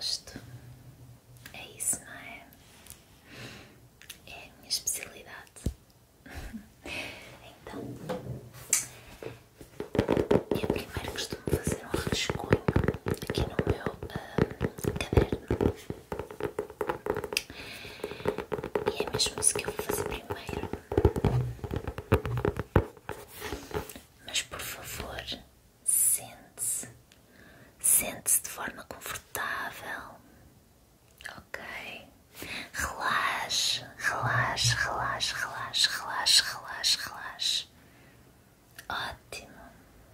rosto. É isso, não é? É a minha especialidade. Então, eu primeiro costumo fazer um rascunho aqui no meu caderno. E é mesmo isso que eu vou fazer primeiro. Mas por favor, sente-se. Sente-se de forma confortável. Ok? Relaxe, relaxe, relaxe, relaxe, relaxe, relaxe, relaxe. Ótimo.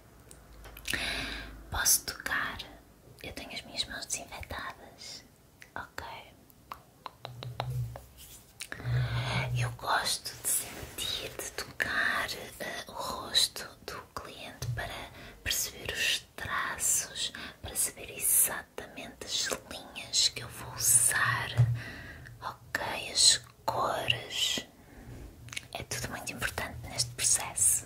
Posso tocar? Eu tenho as minhas mãos desinfetadas. Ok. Eu gosto de sentir, de tocar o rosto do cliente para perceber os traços, para saber exatamente as linhas que eu vou usar. Ok, as cores. É tudo muito importante neste processo.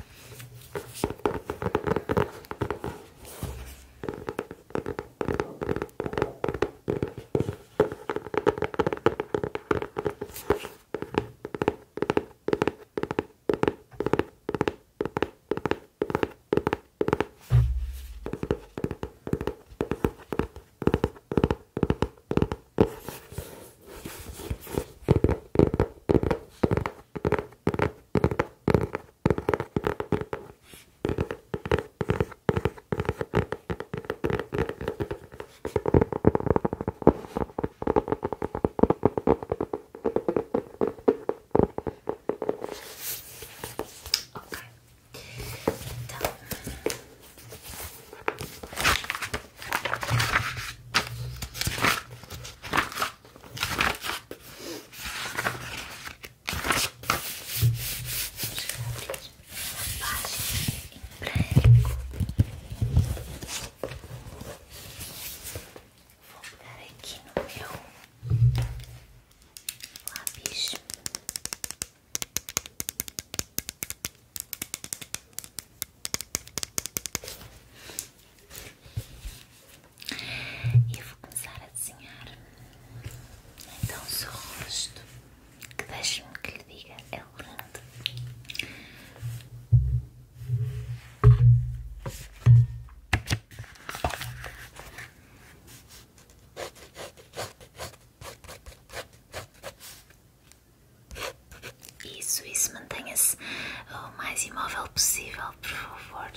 Isso, mantenha-se o mais imóvel possível, por favor.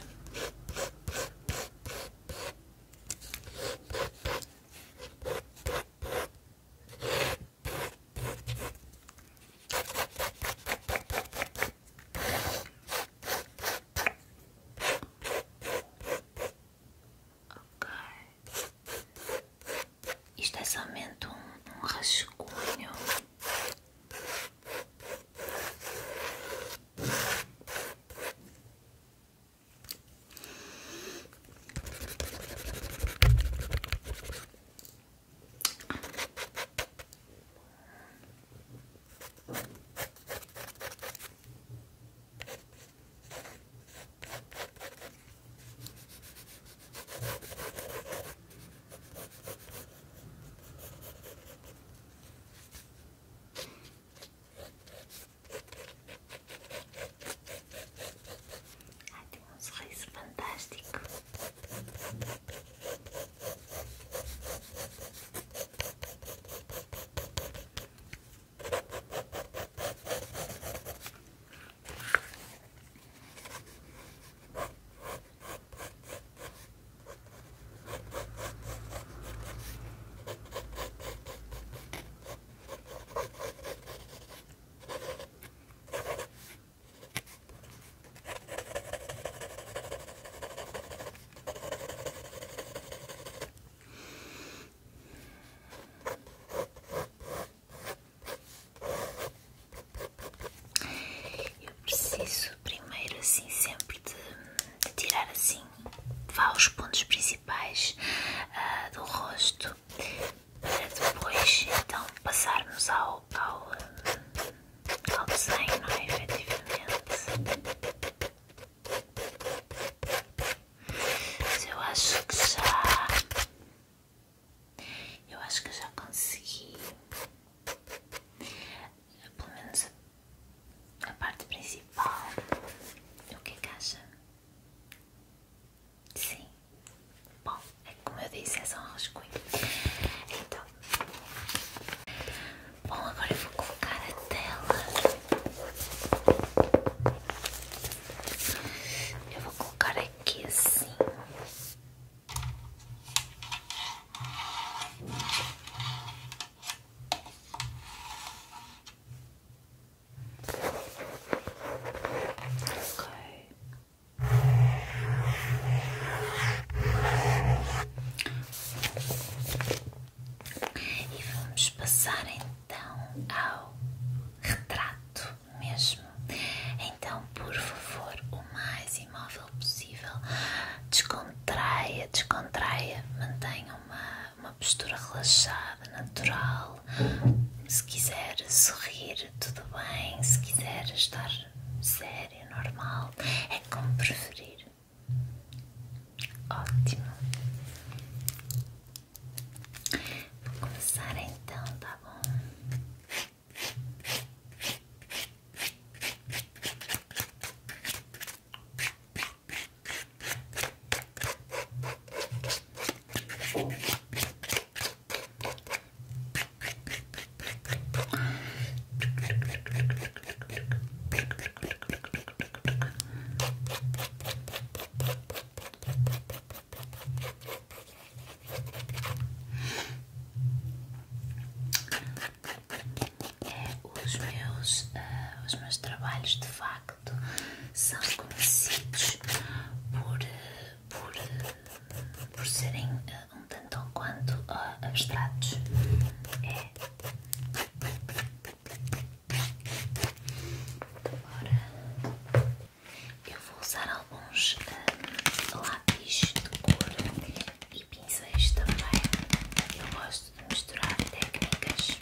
Ok. Isto é somente um rascunho. Fantástico. Primeiro assim sempre de tirar assim os pontos principais do rosto para depois então passarmos ao desenho, não é? Efetivamente. Mas eu acho que passar então ao retrato mesmo. Então, por favor, o mais imóvel possível, descontraia, mantenha uma postura relaxada, natural. Se quiser sorrir, tudo bem. Se quiser estar sério, normal, é como preferir. Ótimo. Vou começar então, tá bom? Os meus trabalhos de facto são conhecidos por serem um tanto ou quanto abstratos. Agora eu vou usar alguns lápis de cor e pincéis também. Eu gosto de misturar técnicas.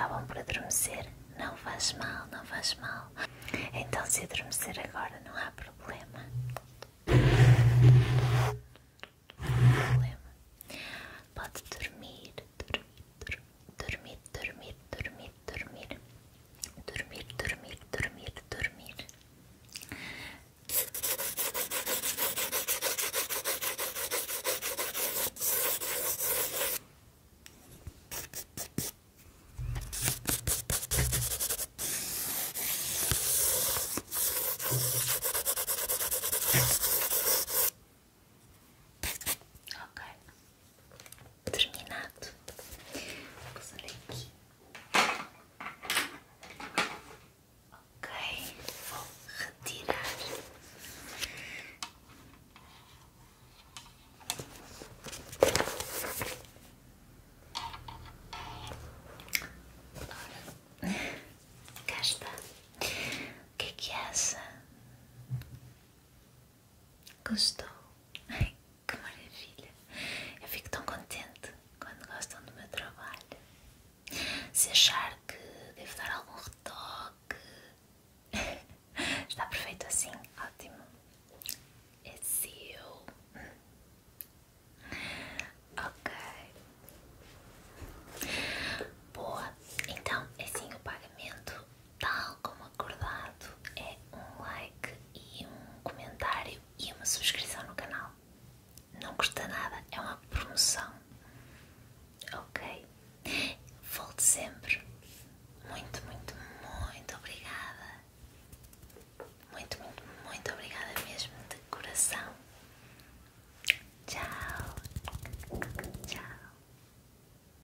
acabam por adormecer. Não faz mal, não faz mal. Então se adormecer agora não há problema. Pode dormir, dormir, dormir, dormir, dormir, dormir, dormir, dormir, dormir, dormir. Ok, terminado. Vou usar aqui. Ok, vou retirar. Ora, cá está. O que é que acha? Gostou?